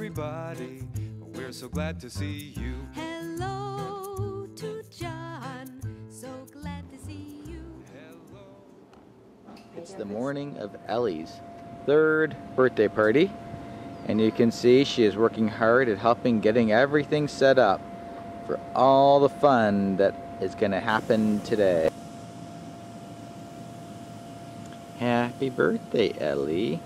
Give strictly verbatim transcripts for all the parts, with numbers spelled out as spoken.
everybody. We're so glad to see you. Hello to John, so glad to see you. Hello. It's the morning of Ellie's third birthday party, and you can see she is working hard at helping getting everything set up for all the fun that is going to happen today. Happy birthday, Ellie.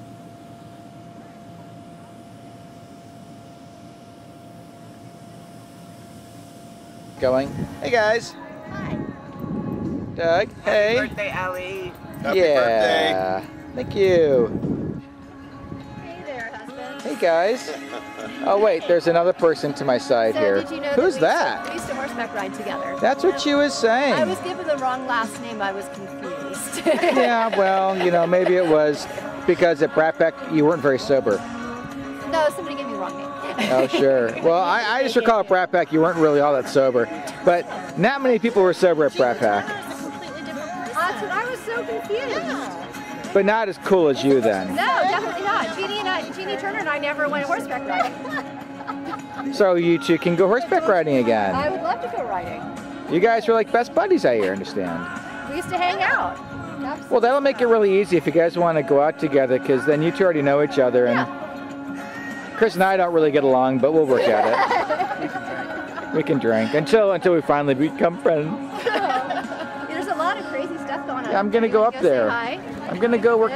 Going. Hey guys. Hi. Doug. Hey. Happy birthday, Ellie. Happy yeah. birthday. Thank you. Hey there, husband. Hey guys. Oh wait, there's another person to my side So here. did you know Who's that? that? We used, to, we used to horseback ride together. That's what she was saying. I was given the wrong last name. I was confused. Yeah, well, you know, maybe it was because at Bratbeck you weren't very sober. No, somebody gave me the wrong name. Oh, sure. Well, I, I just recall at Bratbeck you weren't really all that sober. But not many people were sober at Bratbeck. That's what I was so confused. Yeah. But not as cool as you then. No, definitely not. Jeannie and I, Jeannie Turner and I never went horseback riding. So you two can go horseback riding again. I would love to go riding. You guys are like best buddies, I hear, understand. We used to hang out. Absolutely. Well, that'll make it really easy if you guys want to go out together, because then you two already know each other. And Yeah. Chris and I don't really get along, but we'll work at it. We can drink until until we finally become friends. There's a lot of crazy stuff going on. Yeah, I'm gonna You go wanna up say there. hi? I'm gonna go work.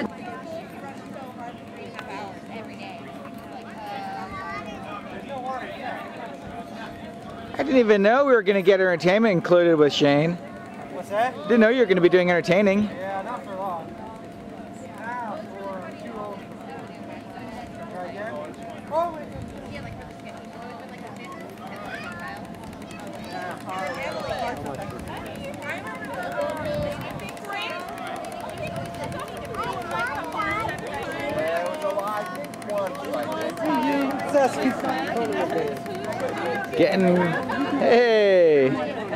I didn't even know we were gonna get entertainment included with Shane. What's that? Didn't know you were gonna be doing entertaining. Yeah, not for long. Now for two old. Try again. Oh my goodness. Getting, hey.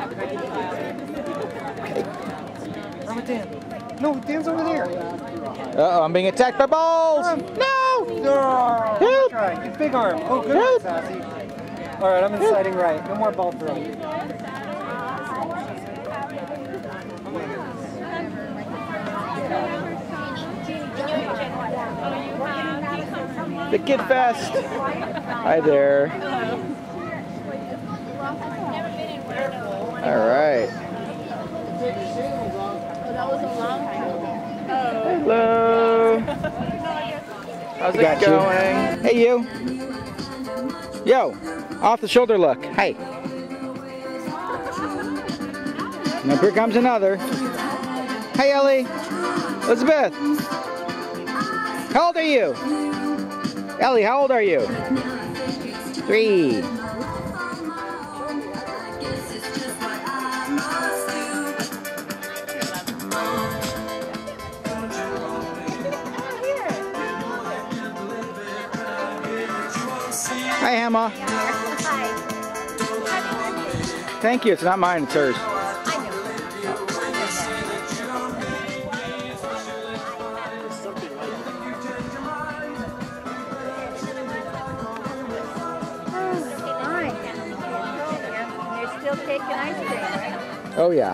Oh, Dan. No, Dan's over there. Uh-oh, I'm being attacked by balls. Um, No! No. Help! Try. It's big arm. Oh, good Help! one, Sassy. All right, I'm inciting right. No more ball throwing. The Kid Fest. Hi there. All right. Hello. How's it going? Hey, you. Yo, off the shoulder look. Hey. Now here comes another. Hey, Ellie. Elizabeth. How old are you? Ellie, how old are you? Three. Hi, Emma. Hi. Thank you. It's not mine, it's hers. There's still cake and ice cream, right? Oh, yeah.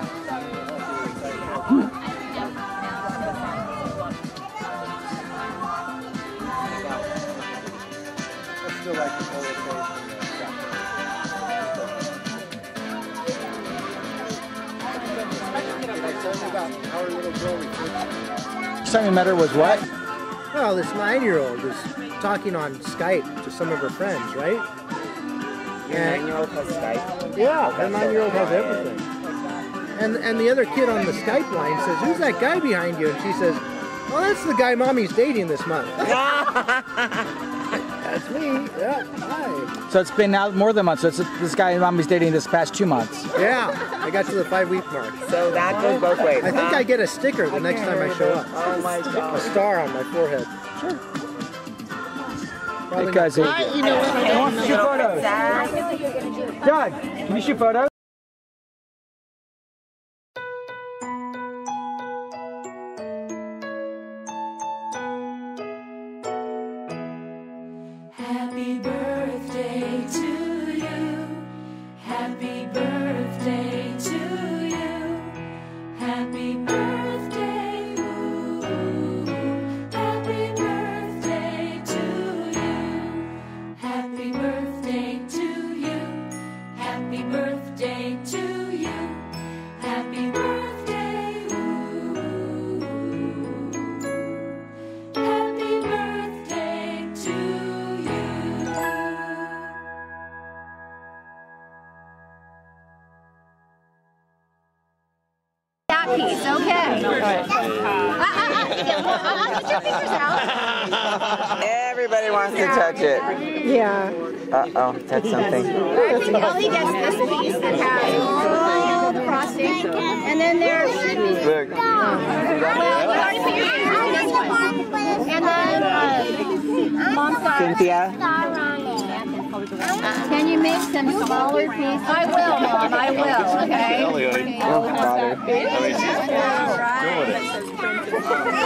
I still like the color face. First time you met her was what? Well, this nine-year-old is talking on Skype to some of her friends, right? Your nine-year-old has Skype? Yeah, her nine-year-old has everything. And and the other kid on the Skype line says, "Who's that guy behind you?" And she says, "Well, that's the guy Mommy's dating this month." That's me. Yeah. Hi. So it's been out more than a month. So it's this guy Mommy's dating this past two months. Yeah. I got to the five-week mark. So that goes both ways. I think I get a sticker the next time I show up. Oh my A god. star on my forehead. Sure. Probably Because not- it, you know what? I want to shoot photos. Doug, can you shoot photos? Happy birthday. birthday to you. Happy birthday, ooh. Happy birthday to you. Happy birthday to you. Happy birthday to you. Happy birthday, ooh. Happy birthday to you. That piece, okay. Uh, uh, uh, uh, uh, get your fingers out. Everybody wants to touch it. Yeah. Uh-oh, that's something. I think Ellie gets this piece that has all the frosting, and then there should be. Look. Well, you already put your fingers in this one, and then uh, Mom's got. Cynthia? Can you make some smaller pieces? I will, Mom. I will. Okay. Oh, water. All right.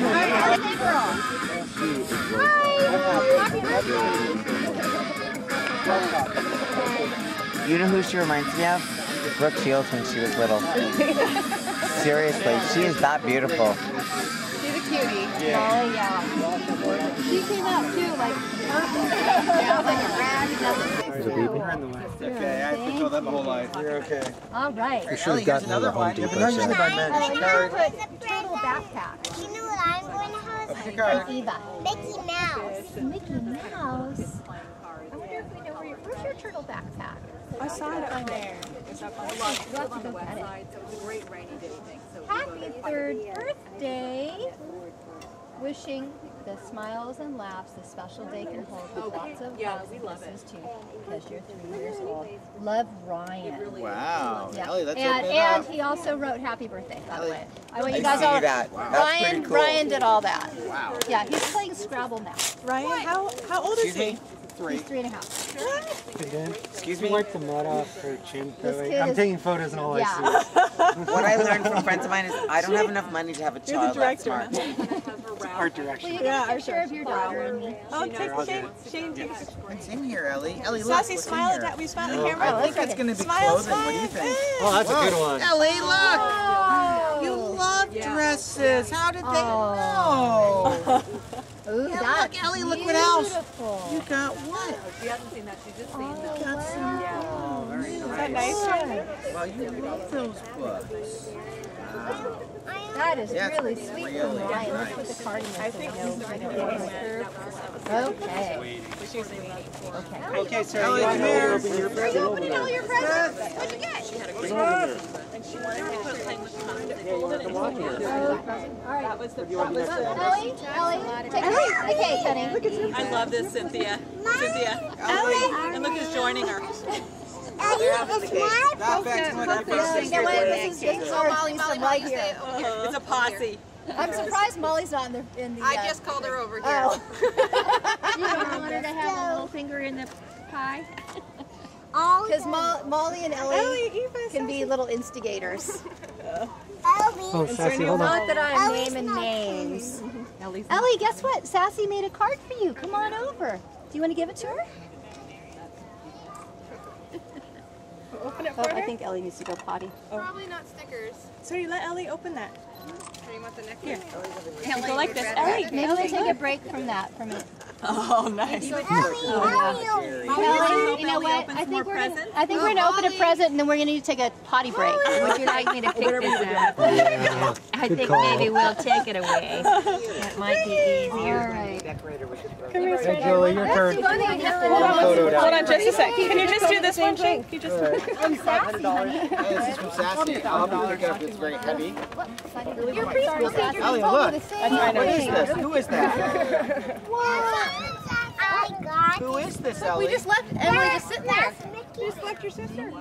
You know who she reminds me of? Brooke Shields when she was little. Seriously, she is that beautiful. She's a cutie. Yeah. Oh, yeah. She came out too, like perfect. Yeah, like a rag. There's a baby. Okay, I've been told that my whole life. You're okay. All right. We should have gotten her the Home Depot set. Oh, and you put turtle backpack. You know what I'm going to host? What's your card? Eva. Mickey Mouse. Mickey Mouse. I wonder if we know where your, where's your turtle backpack? I saw it up there. It's up on the, We'll have to go get it. side, so it was a great rainy day thing. So Happy third birthday. Wishing the smiles and laughs this special day can hold with lots of Yeah, hugs we and love it. kisses too, because you're three years old. Love, Ryan. Wow. Yeah. Ellie, that's and, open and up. he also wrote happy birthday, by the Ellie. way. I want I you guys see all. that. That's Ryan, pretty cool. Ryan did all that. Wow. Yeah, he's playing Scrabble now. Ryan, how how old is Excuse he? me? Three. He's three and a half. Excuse You me? wipe the mud off her chin. This kid I'm is- taking photos and all I Yeah. see. What I learned from friends of mine is I don't have enough money to have a You're the child that's director. smart. Art Will direction. you get Yeah, a picture of your daughter and me? Oh, take Shane. Shane, take a picture. What's in here, Ellie? Ellie, look. Sassy, what's in smile here? at that. We smile at the Oh, camera. I think it's going to be Smile, clothing. smile. What do you think? Oh, that's a good one. Ellie, look. Oh. You love dresses. How did they Oh. know? Ooh, Yeah, that's look, Ellie, look what else. beautiful. You got what? She hasn't seen that. She's just seen Oh, them. Got some. Oh, very Is that nice. nice, Shane? Well, you love those books. Wow. That is Yeah, it's really sweet really from Ryan. Let's nice. put the card in there I so think we know he's when the it right was. Okay. Okay. Okay, so Ellie, come here. Are you opening all your presents? What'd you get? And she wanted to put playing with the they folded it. All right. That was the. That was the Ellie, Ellie, take the cake, honey. I love this, Cynthia. Cynthia. Ellie. And look who's joining her. Ellie, it's my That back's much You know what? This is this is our Molly some light here. It's a posse. I'm surprised Molly's not in the in the. I uh, just called her over here. Oh. You don't want her to have a little finger in the pie? all Because Mo- Molly and Ellie Ellie, Eva, can be little instigators. Oh, Sassy, hold on. Not that I'm Ellie's naming not names. Ellie's Ellie, guess what? Sassy made a card for you. Come on over. Do you want to give it to her? Open it Oh, for I her. think Ellie needs to go potty. Probably not stickers. So you let Ellie open that. Do you want the next Here. one? Go like this. Ellie. Maybe we take a break from that for a minute. Oh, nice. Ellie, Ellie, Ellie, you know what? I think we're gonna, I think we're gonna open a present and then we're gonna need to take a potty break. Would you like me to pick this up? Yeah, I good think call. maybe we'll take it away. That might be easier. All right. Come here, Hey, Julie, your turn. Hold on, hold on just a sec. Can you just do this one thing? You just. I'm sassy, honey. Hey, this is from Sassy. I'll help you pick it up. It's very heavy. Your preschool teacher Ellie, told look. me the same What is thing. this? Who is that? I got Who is this, Ellie? We just left Emily just sitting there. Just left your sister.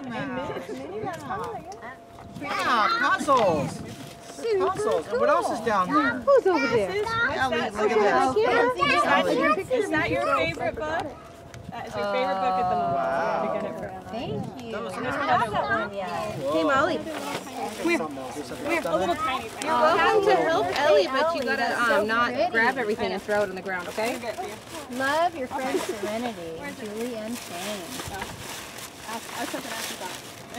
Yeah, puzzles. Puzzles. And what else is down there? Who's over there? Ellie, look at this. Ellie. Is that your favorite book? That is your favorite book at the moment. Wow. You get it for Thank you. I don't have that one yet. Hey, Molly. A little tiny thing. You're welcome to help Ellie, but you gotta um, not grab everything and throw it on the ground, okay? Love your friend Serenity, Julie and Shane. I took it after that.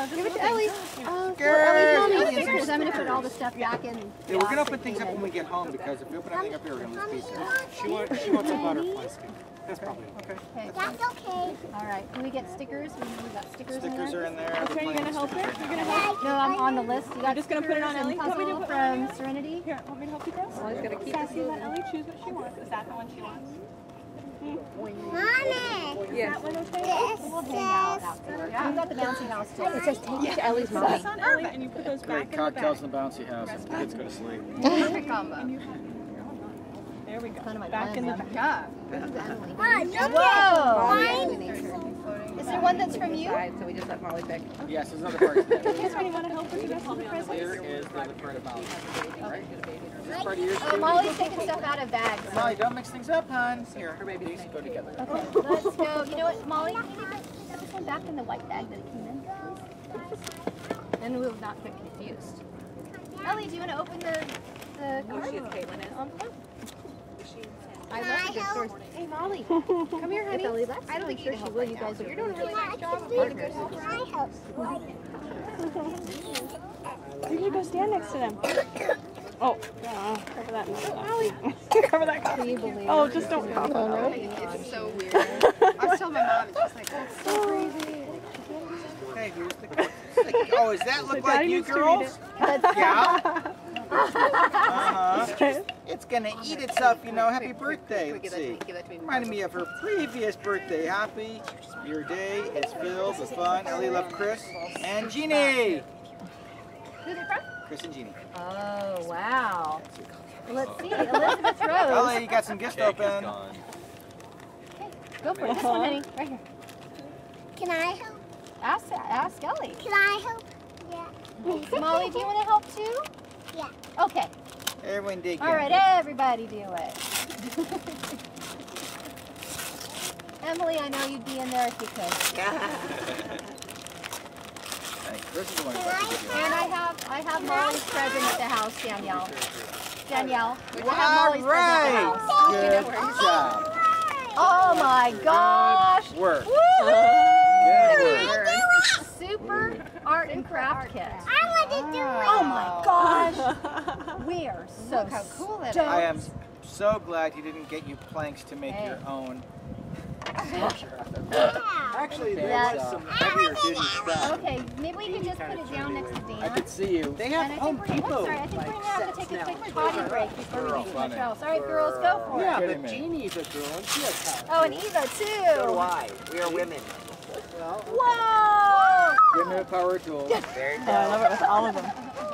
Give it to Ellie. Oh, Girl. stickers. I'm gonna put all the stuff back in. Yeah, we're gonna open things up when we get home because if we open everything up here, we're gonna lose pieces. She wants, she wants a butterfly skin. That's probably okay. Okay. That's okay. All right. Can we get stickers? We we got stickers, Stickers in are there. in there. Okay, you're gonna help her? You're gonna help? No, I'm on the list. You got just gonna put it on stickers Ellie? and Want me to puzzle put from Serenity. Here, want me to help you, Chris? Always gotta keep Sassy, let Ellie choose what she wants. Is that the one she wants? Mommy. Yes. That one okay? We'll hang out afterwards. We've got the bouncy house too. It says take Take to Ellie's mommy. That's on Ellie, and you put those Great back in the cocktails bag. in the bouncy house and the kids go to sleep. perfect combo. There we go. None of my Back in the plans. bag. Mom, look Whoa! at mine. Is there one that's from you? So we just let Molly pick. Yes, there's another part of that. Yes, when you want to help her to rest of the presents? Here is the other part about it. Right? Is this part of yours Oh, too? Molly's taking stuff out of bags. Molly, don't mix things up, hon. Here, these go together. Okay, let's go. You know what, Molly? Can you put this one back in the white bag that it came in, please? Then we'll not get confused. Ellie, do you want to open the the card? envelope? I love the good stores. Hey, Molly, come here, honey. Ellie, let's I don't think sure she will. You guys are. You're doing a really nice job. Partners. You can go stand next to them. Oh, yeah. Cover that. Ellie, cover that. Can you believe Oh, just don't pop it. It's so weird. I was telling my mom, it's just like, that's so crazy. Hey, here's the oh, does that look So like Daddy you needs to read girls? Yeah. Uh-huh. It's gonna eat itself, you know. Happy birthday. Let's see. Reminded me of her previous birthday. Happy. Your day is filled with fun. Ellie loved Chris and Jeannie. Who's it from? Chris and Jeannie. Oh, wow. Let's see. Elizabeth Rose. Ellie, you got some gifts to open. Go for it. This one, honey. Right here. Can I help? Ask, ask Ellie. Can I help? Yeah. Molly, do you want to help too? Yeah. Okay. Everyone dig All in. right, everybody do it. Emily, I know you'd be in there if you could. Hey, Chris is the one who got the gift. And I have I have Molly's present at the house, Danielle. Danielle, we have All Molly's present at the right. house. Good job. Oh my gosh! Good work. Woo! Good work. Super art and craft kit. I want to do it. Oh my gosh! We are so Look how cool that is. stoked. I am so glad you didn't get you planks to make Hey. your own. Actually, there Yes. was some heavier duty stuff. Okay, maybe we can just put it down next to I Dan. could see you. They And have I think Home we're, I'm Depot sorry, I think we're like gonna have to sets take a now. quick potty break before we Girl, begin funny. the show. Sorry, girls, go for Yeah, it. Get but him in. Jeannie's a girl and she has power. Oh, and Eva So do too. I. We are women. Whoa! Give me a power tool. Very Oh, I love it with all of them.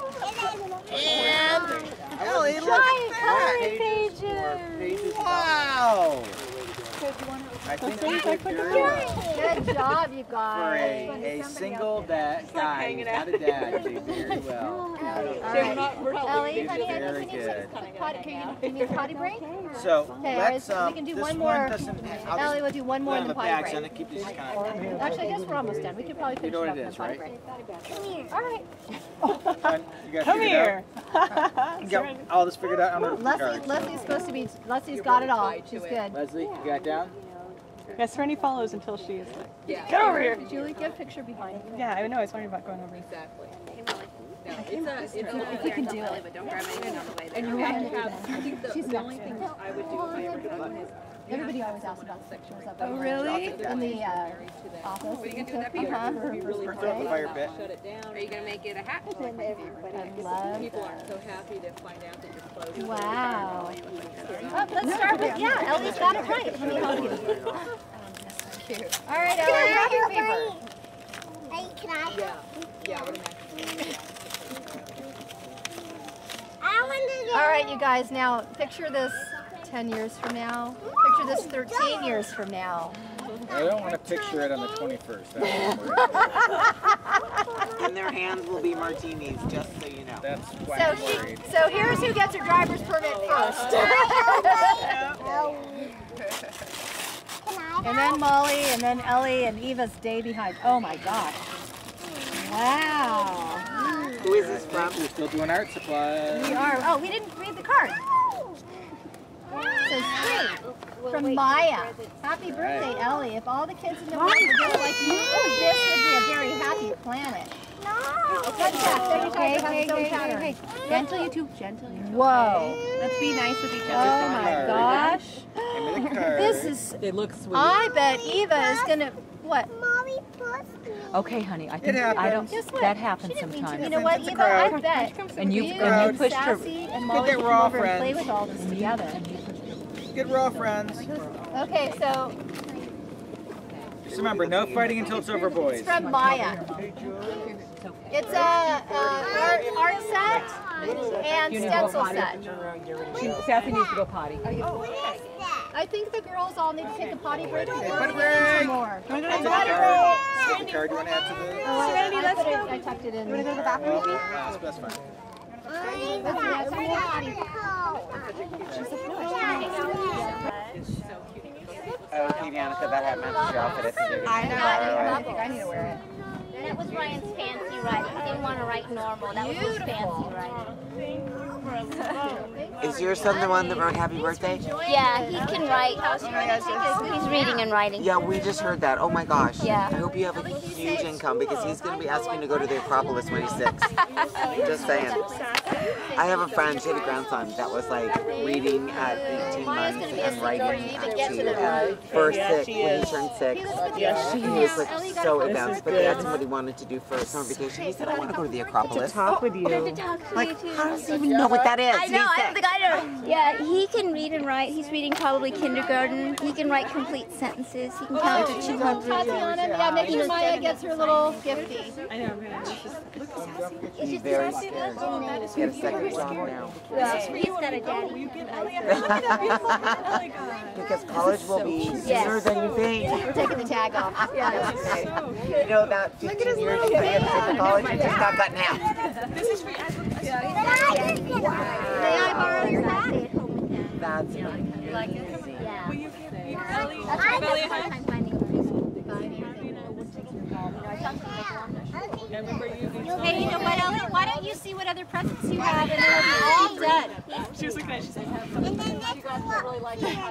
And Ellie, look Giant at coloring that. pages. Pages Wow. I think you did very well. Good job, you For guys. a, a single dad guy who's not a dad, you did very well. All right. Ellie, honey, I Very think we need good. some potty. Can you, can you potty break? So Okay, let's we um, can do this one more. doesn't. I'll Ellie, just we'll do one more put in the the potty bags break. on it. Keep these kind of. Actually, I guess we're almost done. We could probably finish know what it up it in the is, potty right? break. All right. Fun. You guys Come figured it here. out? You got all this figured out on the Leslie, card. Leslie's supposed to be. Leslie's got it all. She's good. Leslie, you got it down? Yeah, Serenity follows until she is like, Yeah. get over here. Julie, get a picture behind you. Yeah, I know. I was wondering about going over. Exactly. No, it's a, it's a, If you can do it. but don't grab anything on the way there. And you Okay. want to I think the, She's the got only it. thing I would do if I ever had one is Everybody always asks about the pictures of Oh, them. really? In the uh, office. What are you gonna do with that Uh-huh. paper? her Be really first Throw it in the day. fire pit. Shut it down. Are you gonna make it a hat? I love People that. aren't so happy to find out that you're closed. Wow. Oh, let's start with, yeah, Ellie's got it right. Let me help you. All right, Ellie, grab your paper. Hey, can I help? Yeah. Yeah, I would imagine. I want to do All right, you guys, now picture this ten years from now. Picture this thirteen years from now. I don't want to picture it on the twenty-first. That's And their hands will be martinis, just so you know. That's why So I'm she, worried. so here's who gets her driver's permit first. And then Molly, and then Ellie, and Eva's day behind. Oh my gosh. Wow. Who is this from? We're still doing art supplies. We are, oh, we didn't read the card. It says free from Maya. Happy birthday, Ellie. If all the kids in the world were just like you, this would be a very happy planet. No. Okay, okay, okay, okay, okay. Gentle, you two. Gentle, you two. Whoa. Let's be nice with each Oh other. my gosh. Give me the card. This is. It looks sweet. I bet Eva is gonna. What? Mommy pushed me. Okay, honey. I think happens. I don't. Guess what? That happens She didn't mean to. sometimes. You know what, It's a Eva? I crowd. bet. And you you and you pushed her. Sassy and Molly that can we're come all over and play friends. with all this together. Good, we're all friends. Okay, so Just remember, no fighting until it's over, boys. it's from Maya. It's a, a art, art set and You need to go stencil potty. set. She, Sassy needs to go potty. I think the girls all need to take a potty break before we potty get into break. more. Take the card. Take the card. You want to add to the? Oh, I, I, put it, I tucked it in. You want to go to the bathroom? Well, that's, that's fine. Oh, Kiana, that hat matches your outfit. It's a I know. I think I need to wear it. That was Ryan's fancy writing. He didn't want to write normal. That was his fancy writing. Is your son the one that wrote Happy Birthday? Yeah, he can write. He's reading and writing. Yeah, we just heard that. Oh my gosh. Yeah. I hope you have a huge income because he's going to be asking to go to the Acropolis when he's six. Just saying. I have a friend, she had a grandson that was like reading at eighteen months and writing at two. And first six, when he turned six, he was like so advanced. But they had somebody wanted to do for a summer vacation. He said, I want to go to the Acropolis. Talk with you. Like, how does he even know what that is? I know, I don't think I know. Yeah, he can read and write. He's reading probably kindergarten. He can write complete sentences. He can count to two hundred. Tatiana, yeah, make sure Maya gets her little gifty. I know. I'm gonna just. He's very scared. He had a second job now. He's got a daddy. Because college will be sooner Yes. than you think. We're taking the tag off. You know, about fifteen years ago, you had to take to college and just got cut in half. May I borrow your hat? That's Hey, you know what, Ellie? Why don't you see what other presents you have and then it'll be all done. She was looking at it, she said, And then next one.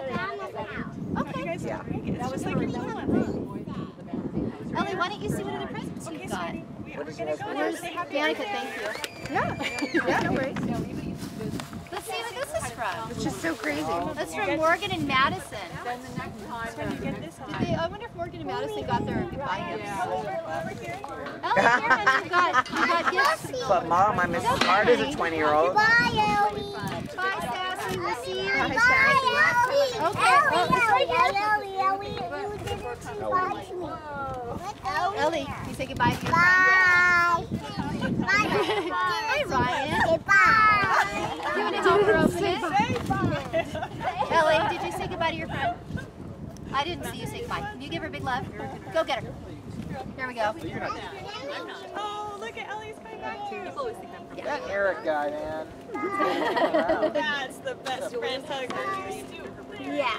Okay. yeah. that was like your one. Ellie, why don't you see what other presents you've got? What is yours? Where's Danica? Thank you. Yeah. Yeah, no worries. Let's see what this is from. It's just so crazy. That's from Morgan and Madison. Then the next time you get this Did they, I wonder if Morgan and Madison got their goodbye gifts. Ellie, here, and you got, you got gifts. But mom, I'm Missus Smart as a twenty-year-old. Bye, Ellie. Bye, Sassy. We'll see you. Bye, Ellie. Okay, well, it's right here. Ellie, Ellie, you didn't say bye to me. Ellie, can you say goodbye to your Bye. friend? Bye. Hi, Ryan. Say bye. You want to help her open it? Ellie, did you say goodbye to your friend? I didn't see you say goodbye. Can you give her a big love? Go get her. Here we go. Oh, look at Ellie's coming back too. People always think I'm from That Eric guy, man. That's the best friend hug. Yeah.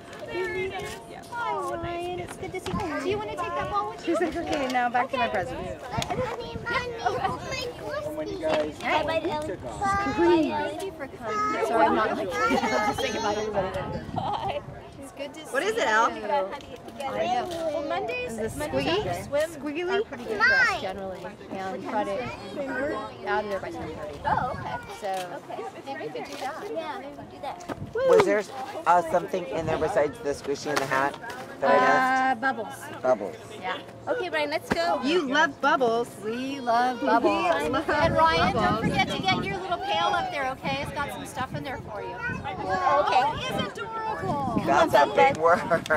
Hi, Ryan. It's good to see you. Do you want to take that ball with you? She's like, okay, now back to my presents. Mommy, mommy, oh my When you guys Bye, bye, Ellie. took off. Bye. Thank you for coming. Sorry, I'm not like just say goodbye to everybody. It's good to see What is it, Al? you. I know. Well, Mondays, Is this Mondays squiggy? after swim Squiggly? are pretty good for us generally. And Friday, we're out of there by ten thirty. Oh, okay. So maybe we could do that. Yeah, maybe we'll do that. Was there uh, something in there besides the squishy in the hat that I Uh, bubbles. missed? Bubbles. Yeah. Okay, Brian, let's go. You love bubbles. We love bubbles. And Ryan, don't forget to get your little pail up there, okay? It's got some stuff in there for you. Okay. Oh, it's adorable. That's a big word.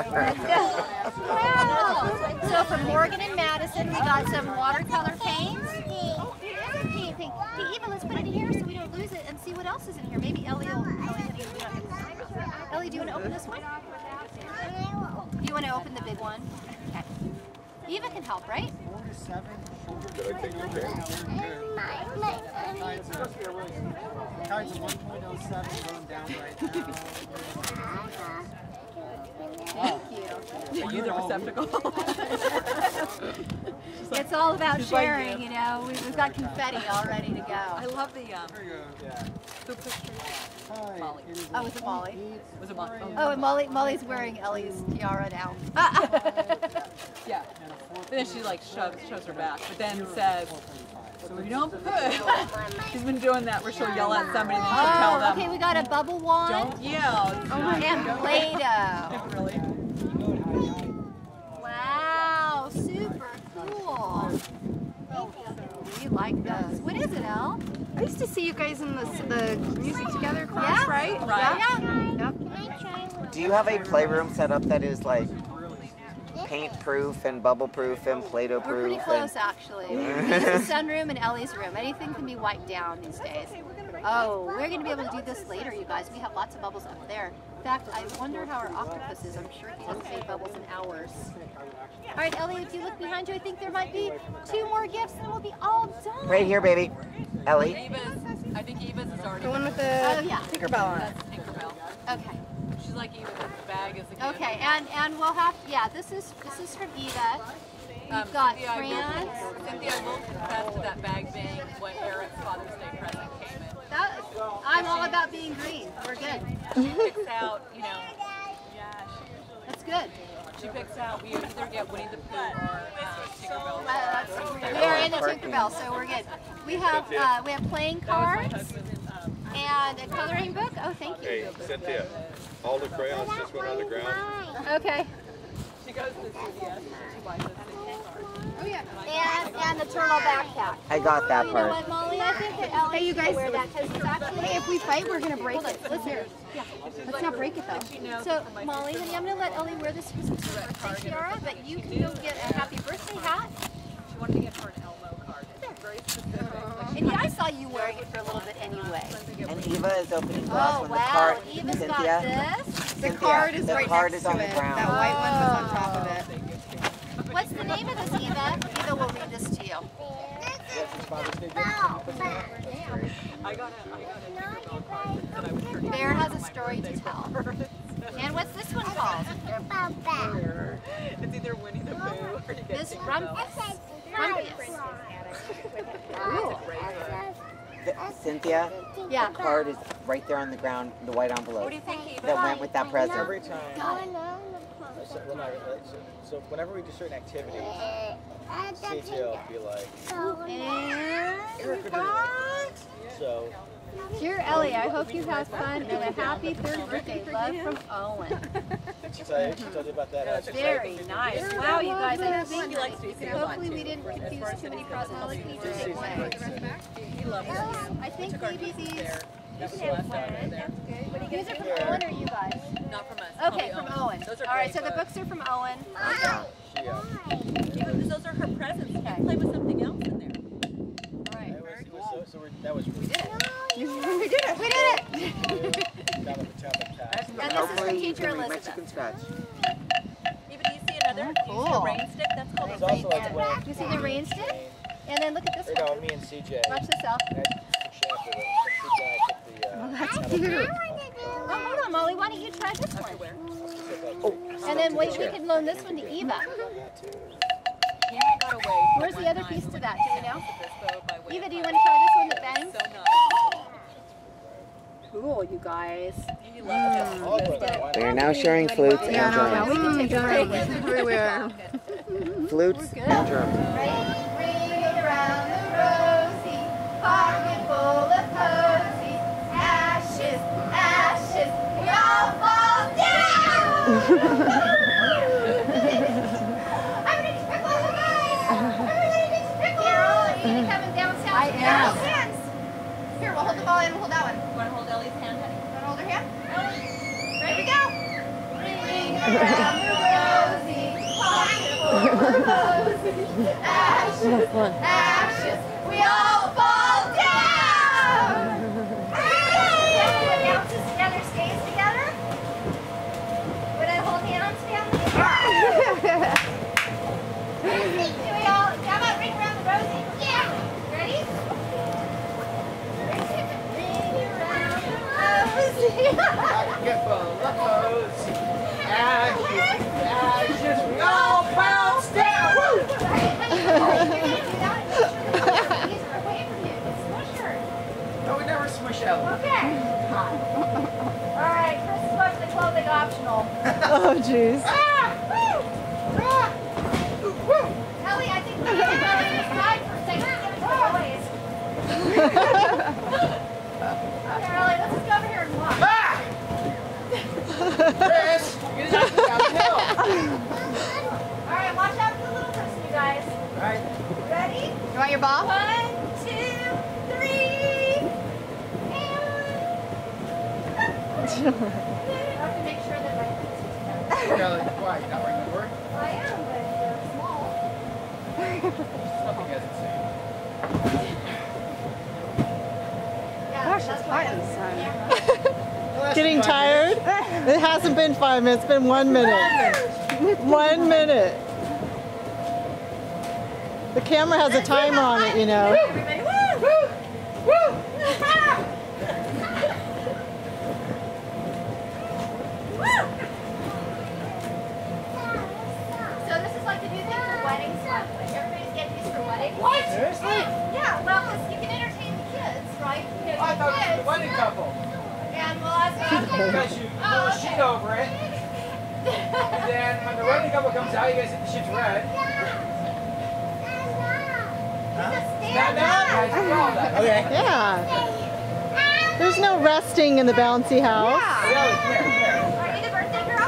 Wow. So from Morgan and Madison, we got some watercolor paints. Oh, it is a paint thing. Hey, Eva, let's put it here so we don't lose it and see what else is in here. Maybe Ellie will. Ellie, do you want to open this one? Do you want to open the big one? Okay. Eva can help, right? Four to seven. My, my, my. Tides of one point oh seven going down right now. Thank you. Use a receptacle. It's all about sharing, you know. We've, we've got confetti all ready to go. I love the um. Who pushed her? Molly. Oh, was it Molly? Was it Molly? Oh, and Molly, Molly's wearing Ellie's tiara now. Yeah. And then she like shoves shoves her back, but then says, "So we don't push." She's been doing that where she'll yell at somebody and then she'll tell Oh, them, okay, we got a bubble wand. "Don't yell." Oh my and Play-Doh. Really? Wow, super cool. We like those. What is it, Elle? I used to see you guys in the, the music together class, Yeah. right? Right. Yeah. Do you have a playroom set up that is like paint proof and bubble proof and Play-Doh proof? We're pretty and- close, actually. We use the sunroom and Ellie's room. Anything can be wiped down these days. Oh, we're going to be able to do this later, you guys. We have lots of bubbles up there. In fact, I wonder how our octopus is. I'm sure he doesn't make bubbles in hours. All right, Ellie, if you look behind you, I think there might be two more gifts, and we'll be all done. Right here, baby. Ellie. Eva's, I think Eva's is already. The one with the Oh, yeah. Tinkerbell on it. That's Tinkerbell. Okay. She's like Eva. The bag is the gift. Okay, and and we'll have yeah. This is this is from Eva. We've Um, got Cynthia, I will- crayons. Cynthia, I will confess to that bag being what Eric's Father's Day present came in. That, I'm all about being green. We're good. She picks out, you know, yeah, That's good. she, she picks out, we either get Winnie the Pooh or uh, Tinkerbell. Uh, that's, we are in the Tinkerbell, so we're good. We have uh, we have playing cards and a coloring book. Oh, thank you. Hey, Cynthia, all the crayons just went on the ground. Okay. She goes to the C V S and she buys us Oh yeah. And and the turtle backpack. I got that You know part. what, Molly? I think that Ellie Hey, you guys- should wear that because it's actually. Hey, if we fight, we're gonna break it. Listen here. Yeah. Let's not break it though. So, Molly, honey, I'm gonna let Ellie wear this Christmas birthday tiara, but you can go get a happy birthday hat. She wanted to get her an Elmo card. It's very specific. And yeah, I saw you wearing it for a little bit anyway. And Eva is opening glass Oh when the wow, card. Eva's Cynthia, got this. The Cynthia, card is the right card next is on to the it. ground. That white one was on top of it. What's the name of this, Eva? Eva will read this to you. I got a, I got a Tinkerbell card that I was turning Bear has a story to tell. And what's this one called? It's either Winnie the Pooh or you get This Tinkerbell. Rumpus. Rumpus. Ooh. The- Cynthia, Yeah. the card is right there on the ground, the white envelope. What do you think, Eva? That went with that present. Every time. So, well, no, so, so whenever we do certain activities, C J will be like, And we got... so. Dear Ellie, I hope you have fun and a happy third birthday. Love from Owen. She told you, she told you about that. uh, Very nice. Wow, you guys, I think He likes to be seen a lot, hopefully we too. didn't confuse too many presents. Can you just This take is one? great, Cynthia. He loves it. I think maybe these... That was the last out over there. These are from Owen or you guys? Not from us. Okay, from Owen. Those are All right, great so the books. books are from Owen. She, uh, Even those are her presents. You can play with something else in there. All right. that was, so, so we're, that was We did it. We did it. We did it. down at the top of the task. And this is Hopefully from you Teacher can read my Elizabeth. chicken scratch. Even do you see another? Do you see Cool. a rain stick? That's called It's a rain also like stick. when You see the rain stick? And then look at this you one. know, me and C J. Watch this out. And I took Shannon for the, the guy took the, uh, That's cute. Oh, hold on, Molly. Why don't you try this one? Oh, And then wait, we can loan this one to Eva. Cameron got away. Where's the other piece to that? Do you know? This bow by way Eva, of do you my- want to try this one that bangs? So nice. Cool, you guys. He loves it. I'll go that one. we are now sharing flutes and Yeah, drums. we can take a break. Everywhere. Flutes and drums. Ring around the rosy, pocket full of posies. Ashes, ashes, we all fall down. I'm ready to pickle the guys. I'm ready to pickle. Carol, are you gonna come and dance down? I am. Hands. Here, we'll hold the ball and we'll hold that one. You want to hold Ellie's hand, honey? Want to hold her hand? Ready to go. Ring around the rosy, pocket full of posies. Ashes, ashes, we all fall down. Bounces together, stays together. Would I hold hands, family? Do we all, how about ring around the rosy? Yeah. Ready? Ring around the rosy. Pocket full of posies. Ashes, ashes, we all bounce down. Woo! Oh, jeez. Ellie, I think we need to go in this side for a second and give it to the boys. Okay, Ellie, let's just go over here and walk. Chris, get it up downhill. Alright, watch out for the little person, you guys. Alright. Ready? You want your ball? One, two, three. And I have to make sure that my Ellie, why? You're not wearing the word? I am, but they're small. Nothing hasn't seen. Yeah, Gosh, that's it's why hot I in the was sun. Getting tired? It hasn't been five minutes, it's been one minute. One minute. The camera has a timer on it, you know. Everybody, woo! Woo! Woo! So this is like the new thing for weddings, by the way. Everybody's getting these for weddings. What? Seriously? Yeah, well, 'cause you can entertain the kids, right? You know, I the thought it was kids. a wedding couple. And well, that's what I'm Because you Oh, throw a okay. sheet over it. And then when the wedding couple comes out, you guys hit the sheet's red. Huh? Stand up. Guys, you follow that. Okay. Yeah. There's no resting in the bouncy house. Ellie, come here, come here. Are you the birthday girl?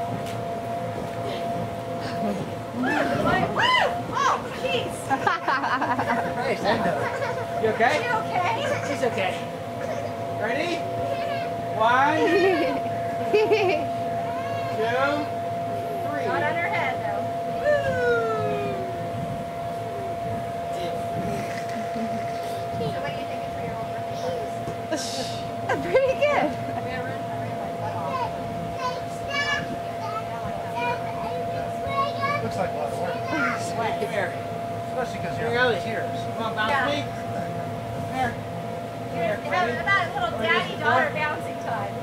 Woo! Oh, jeez. Hey, stand up. You okay? You okay? She's okay. Ready? One, two, three. Not on her head, though. So what do you think for your old birthday? Pretty good. Looks like a lot of work. Wait, come here. Especially because Here, you're Ellie. tears. Come on, bounce Yeah. me. Come here. Here's Ready? have about a little Ready? daddy-daughter bouncing time.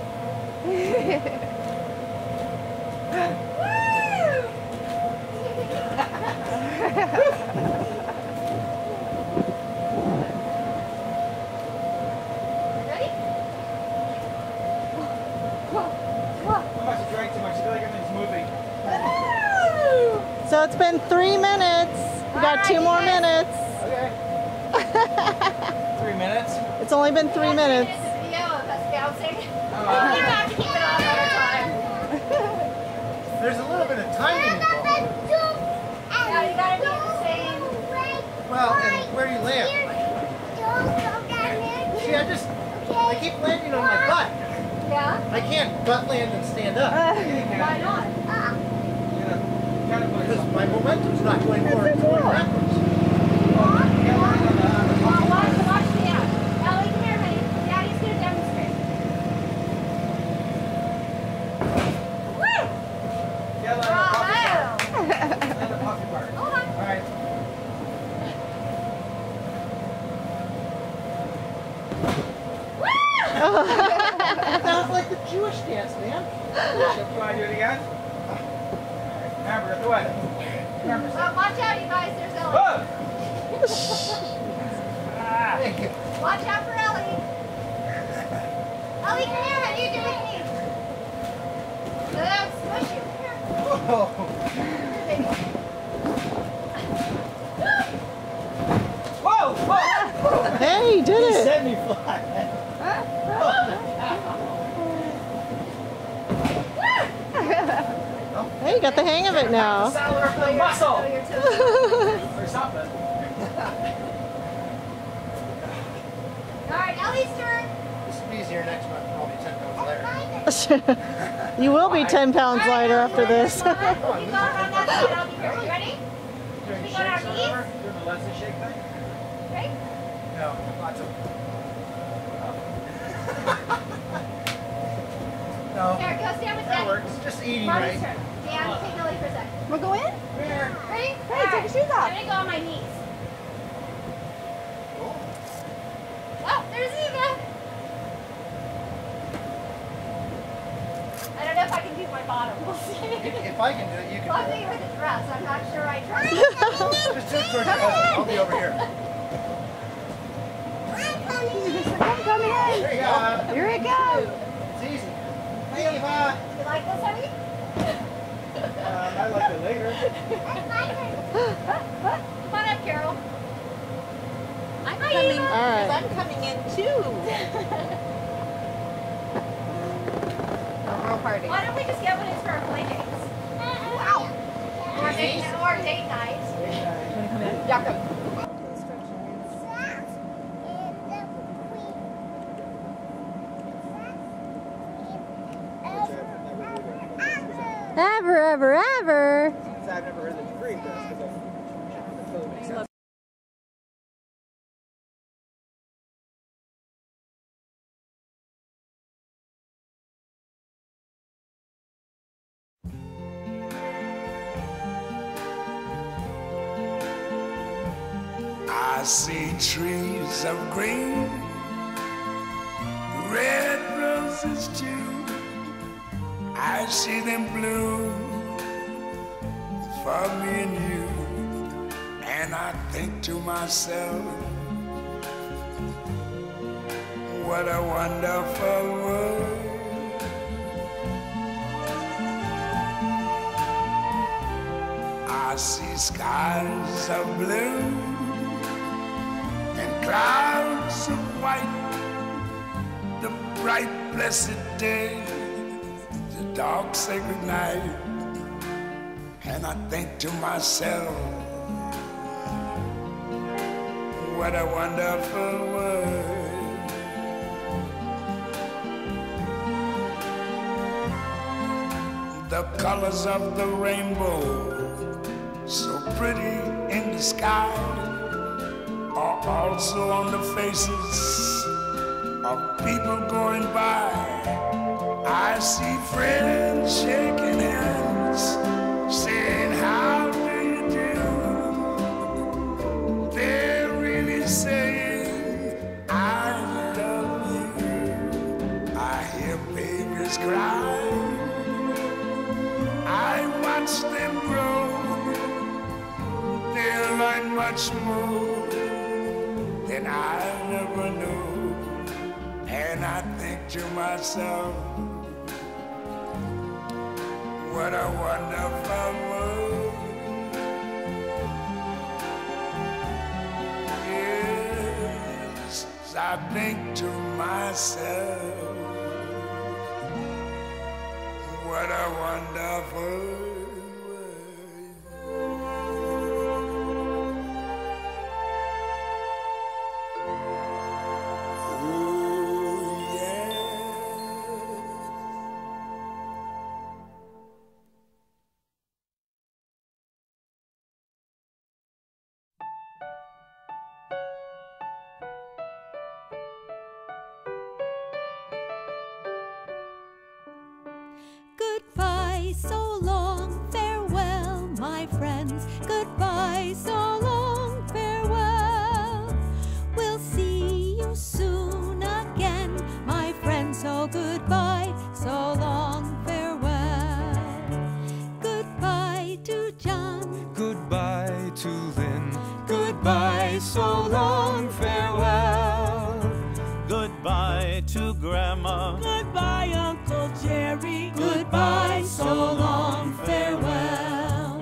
Ready? Too much to drink, too much. I feel like everything's moving. So it's been three minutes. We got two more minutes. Okay. Three minutes. It's only been three minutes. This is a video of us bouncing. Oh. You have to keep it on all the time. There's a little bit of timing involved. Yeah, you gotta be the same. Well, and where you land. See, I just, I keep landing on my butt. Yeah? I can't butt land and stand up. Why not? Because my momentum's not going forward, it's going backwards. Well, watch, watch Dad. Ellie, come here, honey. Daddy's gonna demonstrate. Woo! Yeah, let her Bravo! Let the puppy bark. Hold on. All right. Sounds like the Jewish dance, man. You want to do it again? Remember, at the wedding. Remember, Well, watch out, you guys. There's Ellie. whoa! Ah. Thank you. Watch out for Ellie. Ellie, come here, honey. You do what you need. So that would smush you. Come here. Whoa. Here, baby. Whoa! Whoa! Hey, you did He it. set me flying. Hey, you got the hang of it now. Saddle her for the muscle! Oh, your toes. Or something. All right, Ellie's turn. This will be easier next month. I'll be ten pounds lighter. You will be ten pounds lighter after this. You go around that side. I'll be here. You ready? Doing We shakes got our or knees? whatever? Doing the Leslie shake thing? Ready? No, lots of. No, Here, go stand with that Daddy. works. Just eating Mommy's right. turn. Dan, take Ellie for a second. We'll go in? Here. Ready? Hey, take your shoes off. I'm gonna go on my knees. Oh, there's Eva. I don't know if I can do my bottom. We'll see. If I can do it, you can Well, I'm do thinking with the dress. I'm not sure I trust. it. Just do it towards your husband. I'll be over here. Come, come in. There you go. Here it goes. It's easy. Hey, Eva. like this, honey? Um, I like it later. Come on up, Carol. I'm coming. All right. I'm coming in too. Girl party. Why don't we just get one in for our play dates? Wow. Or date, or date night. Want to come in? Yeah, come. Ever, ever, ever. I've never heard the degree test because I'm I see trees of green, red roses too. I see them bloom for me and you. And I think to myself, what a wonderful world. I see skies of blue and clouds of white, the bright blessed day, the dark sacred night. And I think to myself, what a wonderful world. The colors of the rainbow, so pretty in the sky, are also on the faces of people going by. I see friends shaking hands, saying, how do you do? They're really saying, I love you. I hear babies cry, I watch them grow. They learn much more than I never knew. And I think to myself, what a wonderful world. Yes, I think to myself, what a wonderful world. Goodbye, so long, farewell, my friends. Goodbye, so long, farewell. We'll see you soon again, my friends. So goodbye, so long, farewell. Goodbye to John. Goodbye to Lynn. Goodbye, so long, farewell. Goodbye to Grandma. Goodbye, Uncle Jerry. Goodbye, so long, farewell.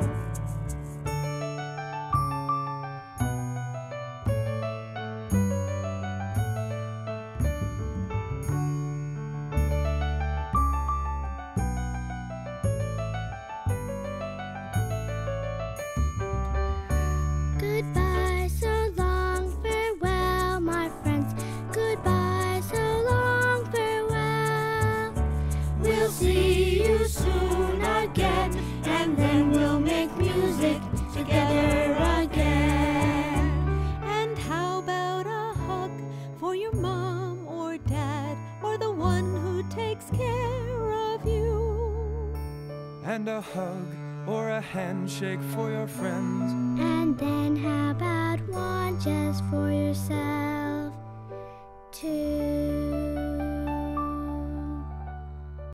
Goodbye, so long, farewell, my friends. Goodbye, so long, farewell. We'll see you soon again, and then we'll make music together again. And how about a hug for your mom or dad, or the one who takes care of you? And a hug or a handshake for your friends. And then how about one just for yourself, too?